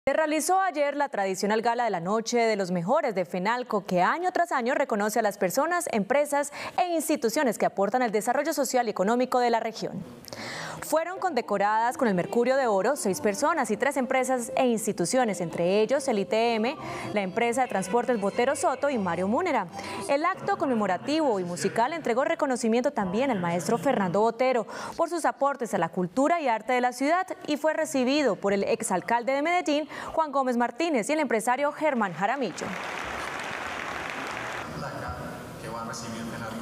Se realizó ayer la tradicional gala de la Noche de los Mejores de FENALCO, que año tras año reconoce a las personas, empresas e instituciones que aportan al desarrollo social y económico de la región. Fueron condecoradas con el Mercurio de Oro 6 personas y 3 empresas e instituciones, entre ellos el ITM, la empresa de transportes Botero Soto y Mario Múnera. El acto conmemorativo y musical entregó reconocimiento también al maestro Fernando Botero por sus aportes a la cultura y arte de la ciudad y fue recibido por el exalcalde de Medellín, Juan Gómez Martínez, y el empresario Germán Jaramillo. Que va a recibir